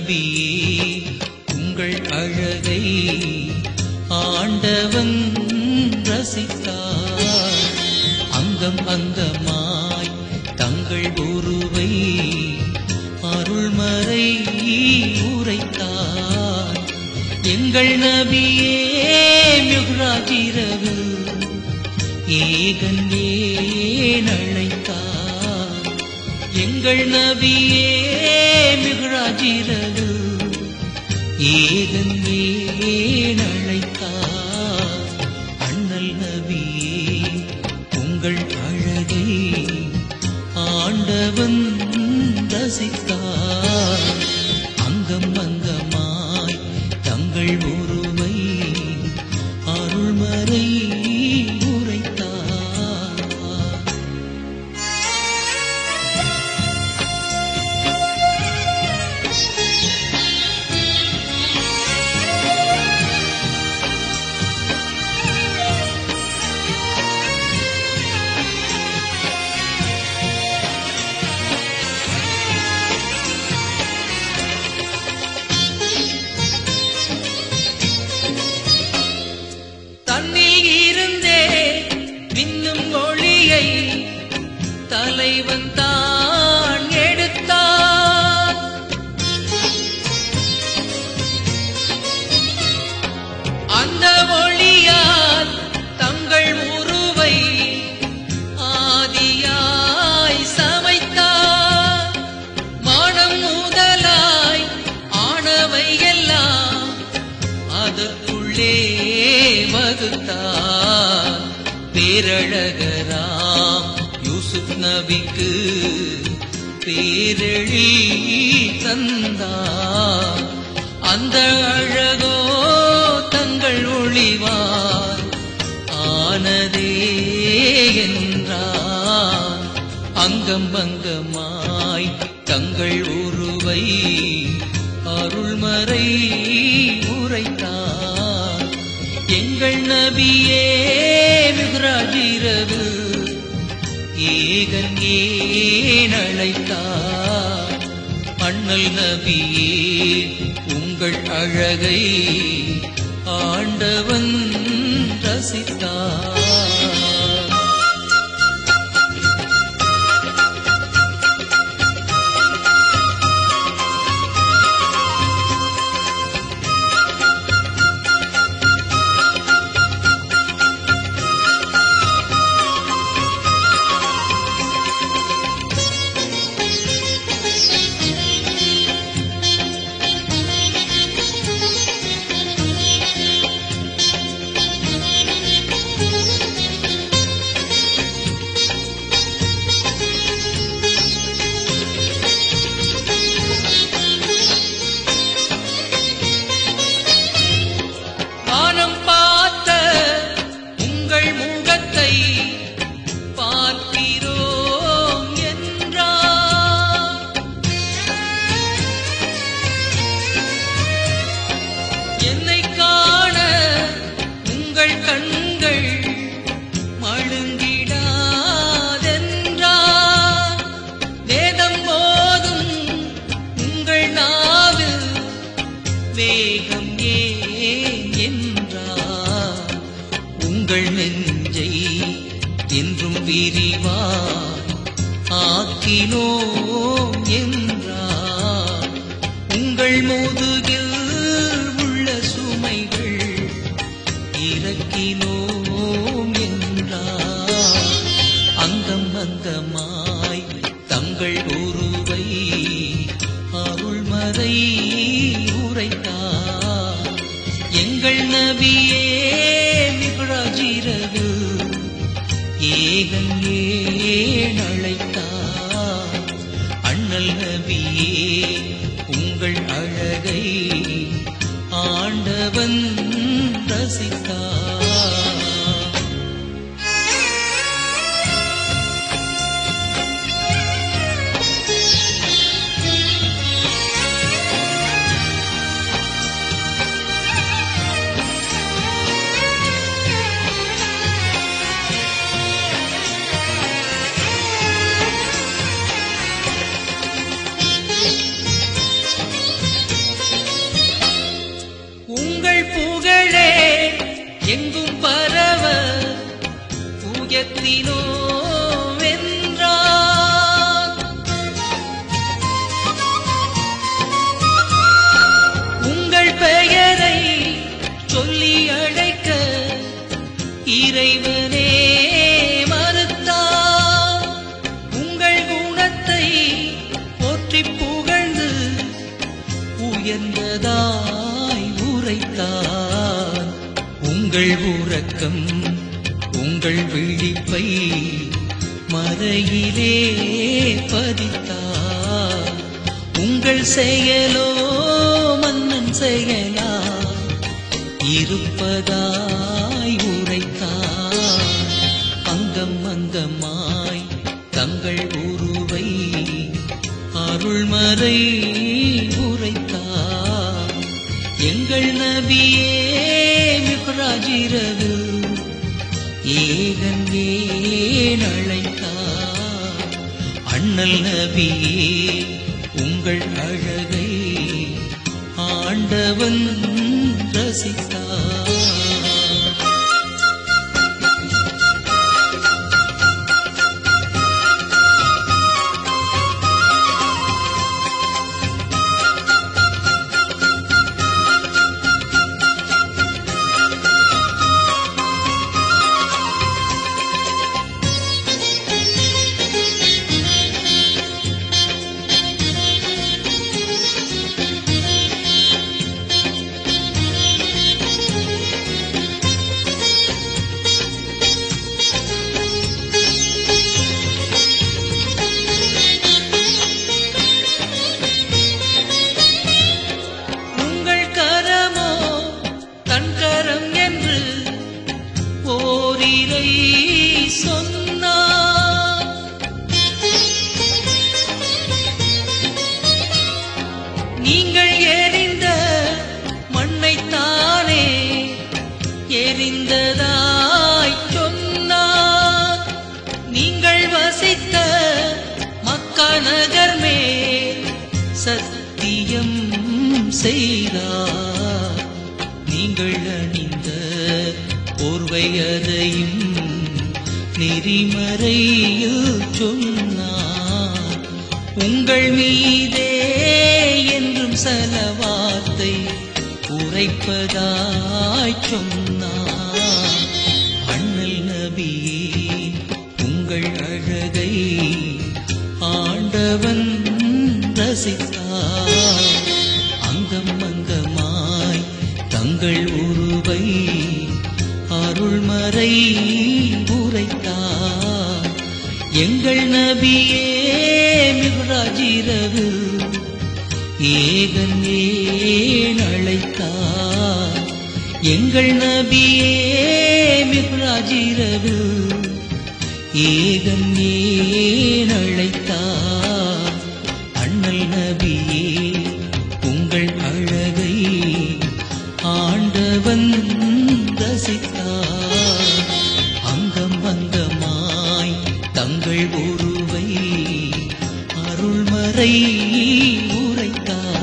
நபியே உங்கள் அழகை ஆண்டவன் ரசித்தார். அங்கம் அங்கமாய் தங்கள் உருவை அருள்மறை உரைத்தார். எங்கள் நபியே மிஹ்ராஜ் இரவு ஏகன் ஏன் அழைத்தார். எங்கள் நபியே மிஹ்ராஜ் இரவு ஏகன் ஏன் அழைத்தார். அண்ணல் நபியே உங்கள் அழகை ஆண்டவன் ரசித்தார். அங்கம் அங்கமாய் தங்கள் உருவை அருள்மறை உரைத்தார். தலைவன் தான் எடுத்தார். அந்த ஒளியால் தங்கள் உருவை ஆதியாய் சமைத்தார். மானம் முதலாய் ஆனவை எல்லாம் அதற்குள்ளே வகுத்தார். பேரழகராம் யூசுப் நபிக்கு பேரெழி தந்தார். அந்த அழகோ தங்கள் ஒளிவார் ஆனதே என்றார். அங்கம் அங்கமாய் தங்கள் உருவை அருள்மறை உரைத்தார். எங்கள் நபியே மிஹ்ராஜ் இரவு ஏகன் ஏன் அழைத்தார். அண்ணல் நபியே உங்கள் அழகை ஆண்டவன் ரசித்தார். வேகம் ஏன் என்றார். உங்கள் நெஞ்சை என்றும் விரிவார் ஆக்கினோம் என்றார். உங்கள் முதுகில் உள்ள சுமைகள் இறக்கினோம் என்றார். அங்கம் அங்கமாய் தங்கள் உருவை அருள்மறை உரைத்தார். எங்கள் நபியே மிஹ்ராஜ் இரவு ஏகன் ஏன் அழைத்தார். அண்ணல் நபியே உங்கள் அழகை ஆண்டவன் ரசித்தார். வணக்கம் உங்கள் விழிப்பை மறையிலே பதித்தார். உங்கள் செயலோ மன்னன் செயலா இருப்பதாய் உரைத்தார். அங்கம் அங்கமாய் தங்கள் உருவை அருள்மறை உரைத்தார். எங்கள் நபியே மிஃராஜிரவு ஏகன் ஏன் அழைத்தார். அண்ணல் நபியே உங்கள் அழகை ஆண்டவன் ரசித்தார். நீங்கள் எறிந்த மண்ணைத்தானே எரிந்ததாய் சொன்னார். நீங்கள் வசித்த மக்கா நகர் மேல் சத்தியம் செய்தார். நீங்கள் அணிந்த போர்வையதையும் நெறிமறையில் சொன்னார். உங்கள் மீதே என்றும் சலவாத்தை உரைப்பதாய் சொன்னார். அண்ணல் நபியே உங்கள் அழகை ஆண்டவன் ரசித்தார். அங்கம் அங்கமாய் தங்கள் உருவை அருள்மறை உரைத்தார். எங்கள் நபியே மிஃராஜிரவு ஏகன் ஏன் அழைத்தார். எங்கள் நபியே மிஃராஜிரவு ஏகன் ஏன் அழைத்தார். அண்ணல் நபியே உங்கள் அழகை ஆண்டவன் ரசித்தார். அங்கம் அங்கமாய் தங்கள் உருவை அருள்மறை உரைத்தார்.